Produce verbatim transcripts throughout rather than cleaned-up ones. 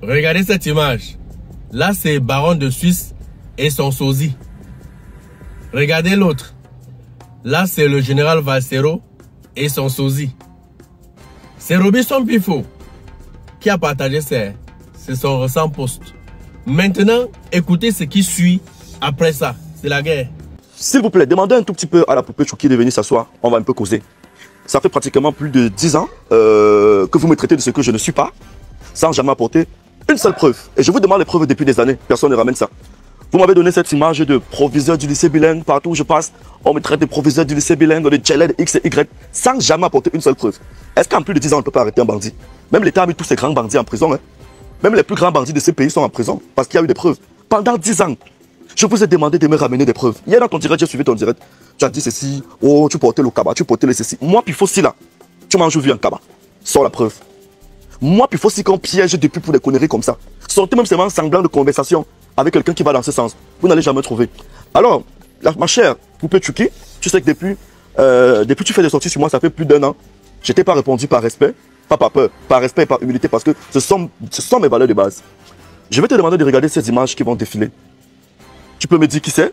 Regardez cette image. Là, c'est Baron de Suisse et son sosie. Regardez l'autre. Là, c'est le général Valsero et son sosie. C'est Robinson Pifo qui a partagé ses, c'est son récent post. Maintenant, écoutez ce qui suit après ça. C'est la guerre. S'il vous plaît, demandez un tout petit peu à la poupée Chouki de venir s'asseoir. On va un peu causer. Ça fait pratiquement plus de dix ans euh, que vous me traitez de ce que je ne suis pas, sans jamais apporter une seule preuve. Et je vous demande les preuves depuis des années. Personne ne ramène ça. Vous m'avez donné cette image de proviseur du lycée bilingue. Partout où je passe, on me traite de proviseur du lycée bilingue, de Djeled X et Y, sans jamais apporter une seule preuve. Est-ce qu'en plus de dix ans, on ne peut pas arrêter un bandit? Même l'État a mis tous ces grands bandits en prison. Hein. Même les plus grands bandits de ces pays sont en prison parce qu'il y a eu des preuves. Pendant dix ans, je vous ai demandé de me ramener des preuves. Hier dans ton direct, j'ai suivi ton direct. Tu as dit ceci, oh, tu portais le cabas, tu portais le ceci. Moi, puis faut si là, tu m'as vu un cabas. Sors la preuve. Moi, puis faut si qu'on piège depuis pour des conneries comme ça. Sortez même seulement un semblant de conversation avec quelqu'un qui va dans ce sens. Vous n'allez jamais trouver. Alors, la, ma chère poupée Chouki, tu sais que depuis, euh, depuis que tu fais des sorties sur moi, ça fait plus d'un an. Je t'ai pas répondu par respect, pas par peur, par respect et par humilité, parce que ce sont, ce sont mes valeurs de base. Je vais te demander de regarder ces images qui vont défiler. Tu peux me dire qui c'est?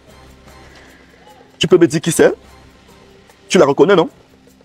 Tu peux me dire qui c'est? Tu la reconnais, non?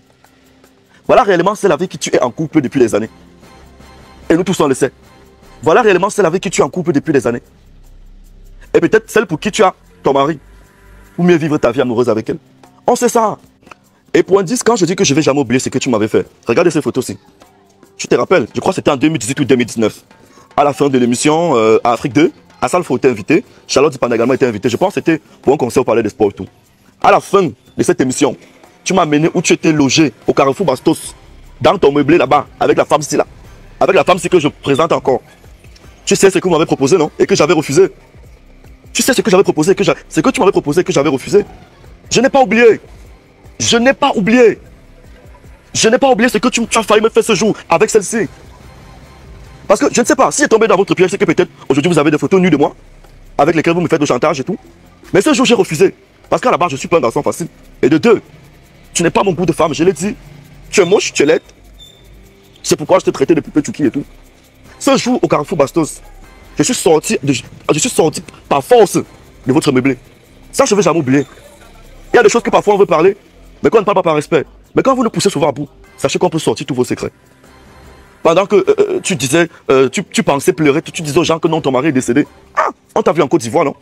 Voilà réellement celle avec qui tu es en couple depuis des années. Et nous tous on le sait. Voilà réellement celle avec qui tu es en couple depuis des années. Et peut-être celle pour qui tu as ton mari. Ou mieux vivre ta vie amoureuse avec elle. On sait ça. Et pour un dix, quand je dis que je ne vais jamais oublier ce que tu m'avais fait, regardez ces photos-ci. Tu te rappelles, je crois que c'était en deux mille dix-huit ou deux mille dix-neuf. À la fin de l'émission, euh, à Afrique deux, Assalfo était invité, Charlotte Dupin également était invité. Je pense que c'était pour un concert au Palais des Sports et tout. À la fin de cette émission, tu m'as amené où tu étais logé au Carrefour Bastos, dans ton meublé là-bas, avec la femme-ci là. Avec la femme-ci que je présente encore. Tu sais ce que vous m'avez proposé, non? Et que j'avais refusé. Tu sais ce que j'avais proposé, que ce que tu m'avais proposé et que j'avais refusé. Je n'ai pas oublié. Je n'ai pas oublié. Je n'ai pas oublié ce que tu, tu as failli me faire ce jour avec celle-ci. Parce que je ne sais pas, si est tombé dans votre piège, c'est que peut-être aujourd'hui vous avez des photos nues de moi, avec lesquelles vous me faites du chantage et tout. Mais ce jour j'ai refusé. Parce qu'à la base je suis pas un garçon facile. Et de deux, tu n'es pas mon goût de femme, je l'ai dit. Tu es moche, tu es laide. C'est pourquoi je t'ai traité de poupée Chouki et tout. Ce jour au Carrefour Bastos, je suis sorti, de, je suis sorti par force de votre meublé. Ça je ne vais jamais oublier. Il y a des choses que parfois on veut parler, mais qu'on ne parle pas par respect. Mais quand vous nous poussez souvent à bout, sachez qu'on peut sortir tous vos secrets. Pendant que euh, tu disais, euh, tu, tu pensais pleurer, tu, tu disais aux gens que non, ton mari est décédé. Ah, on t'a vu en Côte d'Ivoire, non?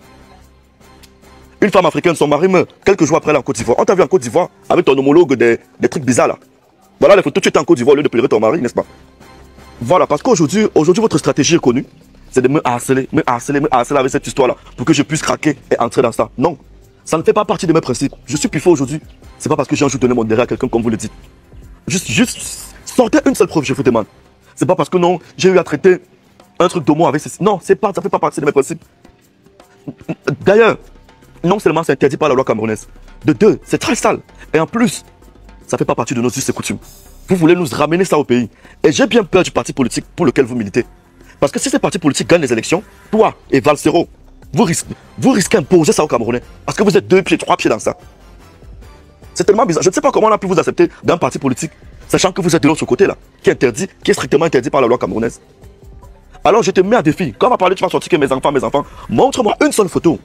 Une femme africaine, son mari meurt quelques jours après elle en Côte d'Ivoire. On t'a vu en Côte d'Ivoire avec ton homologue des, des trucs bizarres là. Voilà les photos, tu étais en Côte d'Ivoire au lieu de pleurer ton mari, n'est-ce pas? Voilà, parce qu'aujourd'hui, aujourd'hui, votre stratégie est connue. C'est de me harceler, me harceler, me harceler avec cette histoire-là pour que je puisse craquer et entrer dans ça. Non, ça ne fait pas partie de mes principes. Je suis Pifo aujourd'hui. C'est pas parce que j'ai un jour donné mon derrière à quelqu'un comme vous le dites. Juste, juste, sortez une seule preuve, je vous demande. C'est pas parce que non, j'ai eu à traiter un truc d'homo avec ceci. Non, c'est pas, ça fait pas partie de mes principes. D'ailleurs, non seulement c'est interdit par la loi camerounaise. De deux, c'est très sale. Et en plus, ça fait pas partie de nos us et coutumes. Vous voulez nous ramener ça au pays. Et j'ai bien peur du parti politique pour lequel vous militez. Parce que si ces partis politiques gagnent les élections, toi et Valsero, vous risquez, vous risquez d'imposer ça aux Camerounais. Parce que vous êtes deux pieds, trois pieds dans ça. C'est tellement bizarre. Je ne sais pas comment on a pu vous accepter d'un parti politique, sachant que vous êtes de l'autre côté là, qui est interdit, qui est strictement interdit par la loi camerounaise. Alors je te mets à défi. Quand on va parler, tu vas sortir que mes enfants, mes enfants, montre-moi une seule photo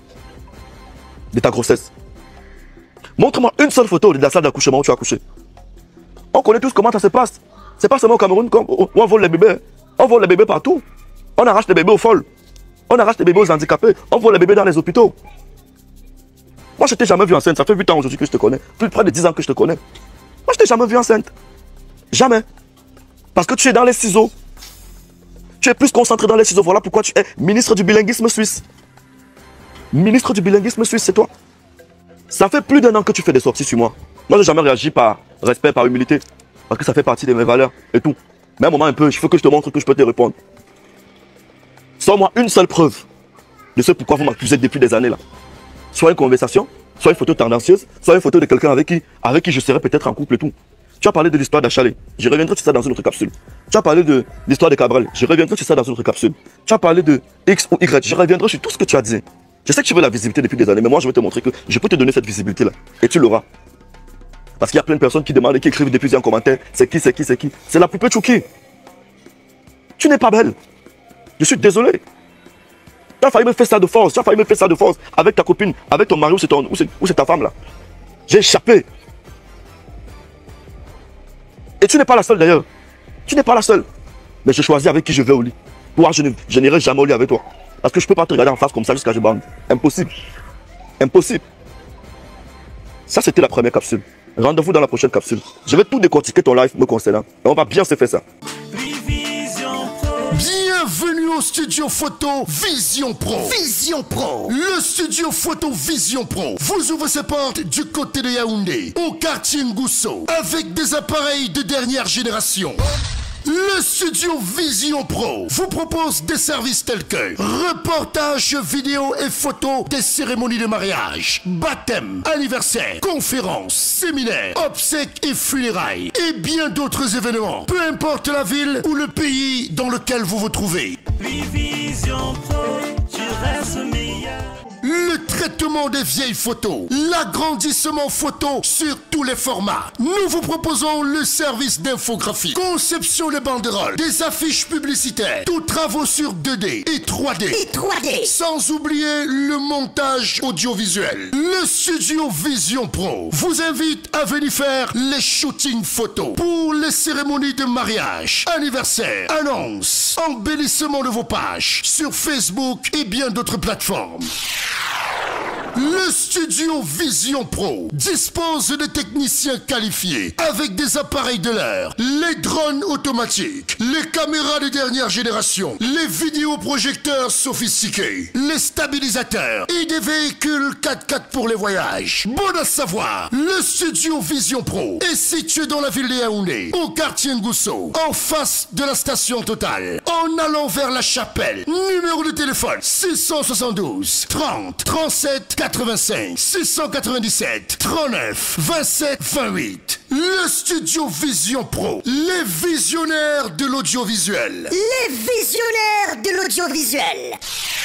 de ta grossesse. Montre-moi une seule photo de la salle d'accouchement où tu as accouché. On connaît tous comment ça se passe. C'est pas seulement au Cameroun où on vole les bébés. On vole les bébés partout. On arrache les bébés aux folles. On arrache les bébés aux handicapés. On vole les bébés dans les hôpitaux. Moi, je t'ai jamais vu enceinte. Ça fait huit ans aujourd'hui que je te connais. Plus près de dix ans que je te connais. Moi, je t'ai jamais vu enceinte. Jamais. Parce que tu es dans les ciseaux. Tu es plus concentré dans les ciseaux. Voilà pourquoi tu es ministre du bilinguisme suisse. Ministre du bilinguisme suisse, c'est toi. Ça fait plus d'un an que tu fais des sorties sur moi. Moi, je n'ai jamais réagi par respect, par humilité. Parce que ça fait partie de mes valeurs et tout. Mais à un moment un peu, il faut que je te montre que je peux te répondre. Sors-moi une seule preuve de ce pourquoi vous m'accusez depuis des années là. Soit une conversation, soit une photo tendancieuse, soit une photo de quelqu'un avec qui, avec qui je serais peut-être en couple et tout. Tu as parlé de l'histoire d'Achalé. Je reviendrai sur ça dans une autre capsule. Tu as parlé de l'histoire de Cabral. Je reviendrai sur ça dans une autre capsule. Tu as parlé de X ou Y. Je reviendrai sur tout ce que tu as dit. Je sais que tu veux la visibilité depuis des années, mais moi je vais te montrer que je peux te donner cette visibilité là. Et tu l'auras. Parce qu'il y a plein de personnes qui demandent et qui écrivent depuis un commentaire. C'est qui, c'est qui, c'est qui? C'est la poupée Chouki. Tu n'es pas belle. Je suis désolé. Tu as failli me faire ça de force. Tu as failli me faire ça de force avec ta copine, avec ton mari ou c'est ton, ou c'est, ou c'est ta femme là. J'ai échappé. Et tu n'es pas la seule d'ailleurs. Tu n'es pas la seule. Mais je choisis avec qui je vais au lit. Toi, je, ne, je n'irai jamais au lit avec toi. Parce que je ne peux pas te regarder en face comme ça jusqu'à ce que je bande. Impossible. Impossible. Ça, c'était la première capsule. Rendez-vous dans la prochaine capsule. Je vais tout décortiquer ton live me concernant. Et on va bien se faire ça. Bienvenue au studio photo Vision Pro. Vision Pro. Le studio photo Vision Pro vous ouvre ses portes du côté de Yaoundé, au quartier Ngousso, avec des appareils de dernière génération. Le studio Vision Pro vous propose des services tels que reportage vidéo et photos des cérémonies de mariage, baptême, anniversaire, conférences, séminaires, obsèques et funérailles et bien d'autres événements. Peu importe la ville ou le pays dans lequel vous vous trouvez. Vision Pro, tu restes meilleur. Le traitement des vieilles photos, l'agrandissement photo sur tous les formats. Nous vous proposons le service d'infographie, conception des banderoles, des affiches publicitaires, tous travaux sur deux D et trois D. Et trois D. Sans oublier le montage audiovisuel. Le studio Vision Pro vous invite à venir faire les shootings photos pour les cérémonies de mariage, anniversaire, annonces, embellissement de vos pages sur Facebook et bien d'autres plateformes. Le studio Vision Pro dispose de techniciens qualifiés avec des appareils de l'heure, les drones automatiques, les caméras de dernière génération, les vidéoprojecteurs sophistiqués, les stabilisateurs et des véhicules quatre quatre pour les voyages. Bon à savoir, le studio Vision Pro est situé dans la ville de Yaoundé, au quartier Ngousso, en face de la station Total, en allant vers la chapelle. Numéro de téléphone six cent soixante-douze trente trente-sept quatre-vingt-cinq six cent quatre-vingt-dix-sept trente-neuf vingt-sept vingt-huit. Le studio Vision Pro, les visionnaires de l'audiovisuel. Les visionnaires de l'audiovisuel.